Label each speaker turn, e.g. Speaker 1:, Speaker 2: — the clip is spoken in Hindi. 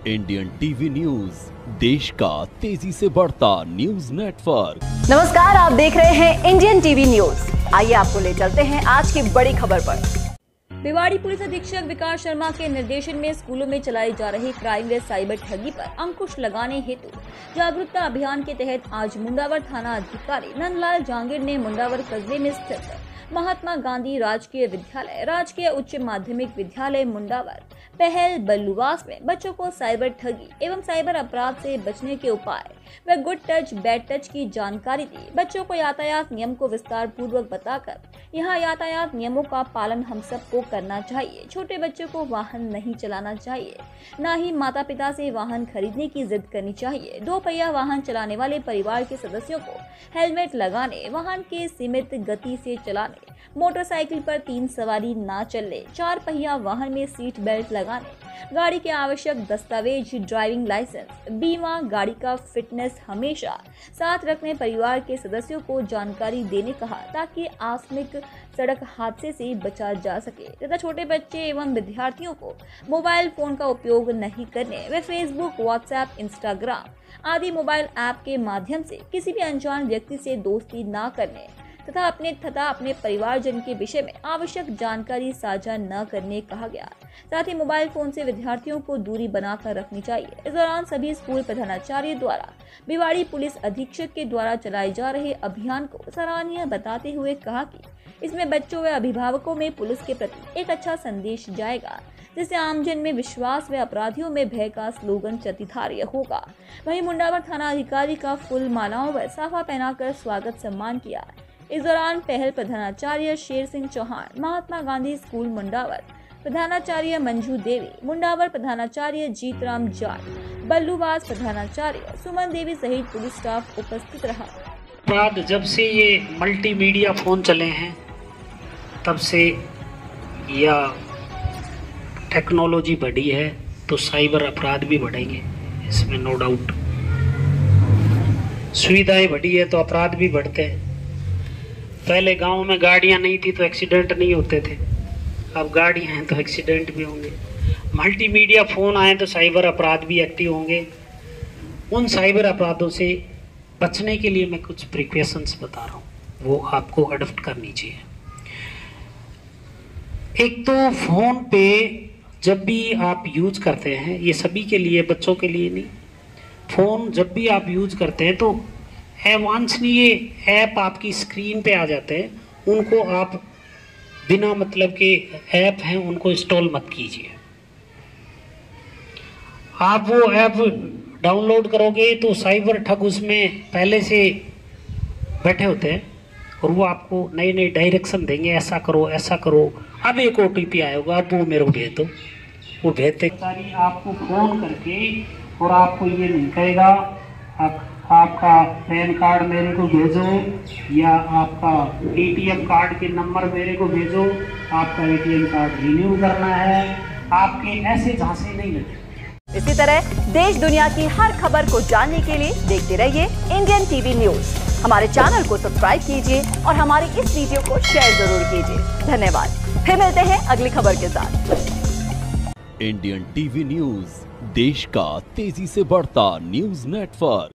Speaker 1: इंडियन टीवी न्यूज, देश का तेजी से बढ़ता न्यूज नेटवर्क।
Speaker 2: नमस्कार, आप देख रहे हैं इंडियन टीवी न्यूज। आइए आपको ले चलते हैं आज की बड़ी खबर पर। भिवाड़ी पुलिस अधीक्षक विकास शर्मा के निर्देशन में स्कूलों में चलाई जा रही क्राइम व साइबर ठगी पर अंकुश लगाने हेतु जागरूकता अभियान के तहत आज मुंडावर थाना अधिकारी नंदलाल जांगीर ने मुंडावर कस्बे में स्थित महात्मा गांधी राजकीय विद्यालय, राजकीय उच्च माध्यमिक विद्यालय मुंडावर, पहल बल्लूवास में बच्चों को साइबर ठगी एवं साइबर अपराध से बचने के उपाय व गुड टच बैड टच की जानकारी दी। बच्चों को यातायात नियम को विस्तार पूर्वक बताकर यहाँ यातायात नियमों का पालन हम सबको करना चाहिए। छोटे बच्चों को वाहन नहीं चलाना चाहिए, न ही माता पिता से वाहन खरीदने की जिद करनी चाहिए। 2 पहिया वाहन चलाने वाले परिवार के सदस्यों को हेलमेट लगाने, वाहन के सीमित गति से चलाने, मोटरसाइकिल पर 3 सवारी ना चलने, 4 पहिया वाहन में सीट बेल्ट लगाने, गाड़ी के आवश्यक दस्तावेज, ड्राइविंग लाइसेंस, बीमा, गाड़ी का फिटनेस हमेशा साथ रखने परिवार के सदस्यों को जानकारी देने कहा, ताकि आकस्मिक सड़क हादसे से बचा जा सके तथा छोटे बच्चे एवं विद्यार्थियों को मोबाइल फोन का उपयोग नहीं करने व फेसबुक, व्हाट्सएप, इंस्टाग्राम आदि मोबाइल ऐप के माध्यम से किसी भी अनजान व्यक्ति से दोस्ती न करने तथा अपने परिवारजन के विषय में आवश्यक जानकारी साझा न करने कहा गया। साथ ही मोबाइल फोन से विद्यार्थियों को दूरी बनाकर रखनी चाहिए। इस दौरान सभी स्कूल प्रधानाचार्य द्वारा भिवाड़ी पुलिस अधीक्षक के द्वारा चलाए जा रहे अभियान को सराहनीय बताते हुए कहा कि इसमें बच्चों व अभिभावकों में पुलिस के प्रति एक अच्छा संदेश जाएगा, जिससे आमजन में विश्वास व अपराधियों में भय का स्लोगन चरितार्थ होगा। वहीं मुंडावर थाना अधिकारी का फूल मालाओं व साफा पहनाकर स्वागत सम्मान किया। इस दौरान पहल प्रधानाचार्य शेर सिंह चौहान, महात्मा गांधी स्कूल मुंडावर प्रधानाचार्य मंजू देवी, मुंडावर प्रधानाचार्य जीतराम जाट, बल्लूवास प्रधानाचार्य सुमन देवी सहित पुलिस स्टाफ उपस्थित रहा।
Speaker 3: बाद जब से ये मल्टीमीडिया फोन चले हैं तब से या टेक्नोलॉजी बढ़ी है तो साइबर अपराध भी बढ़ेंगे, इसमें नो डाउट। सुविधाएं बढ़ी है तो अपराध भी बढ़ते हैं। पहले गांव में गाड़ियां नहीं थी तो एक्सीडेंट नहीं होते थे, अब गाड़ियां हैं तो एक्सीडेंट भी होंगे। मल्टीमीडिया फोन आए तो साइबर अपराध भी एक्टिव होंगे। उन साइबर अपराधों से बचने के लिए मैं कुछ प्रिकॉशंस बता रहा हूँ, वो आपको अडॉप्ट करनी चाहिए। एक तो फोन पे जब भी आप यूज करते हैं, ये सभी के लिए, बच्चों के लिए नहीं, फोन जब भी आप यूज करते हैं तो अवांछनीय ऐप आपकी स्क्रीन पे आ जाते हैं, उनको आप बिना मतलब के ऐप हैं उनको इंस्टॉल मत कीजिए। आप वो ऐप डाउनलोड करोगे तो साइबर ठग उसमें पहले से बैठे होते हैं और वो आपको नई नई डायरेक्शन देंगे, ऐसा करो ऐसा करो। अब एक OTP आएगा, आप वो मेरे को भेज दो, वो भेजते आपको फोन करके और आपको ये नहीं कहेगा आपका पैन कार्ड मेरे को भेजो या आपका ATM कार्ड के नंबर मेरे को भेजो, आपका ATM कार्ड रिन्यू करना है, आपके ऐसे झांसे नहीं लगे।
Speaker 2: इसी तरह देश दुनिया की हर खबर को जानने के लिए देखते रहिए इंडियन टीवी न्यूज। हमारे चैनल को सब्सक्राइब कीजिए और हमारी इस वीडियो को शेयर जरूर कीजिए। धन्यवाद। फिर मिलते हैं अगली खबर के साथ।
Speaker 1: इंडियन टीवी न्यूज, देश का तेजी से बढ़ता न्यूज नेटवर्क।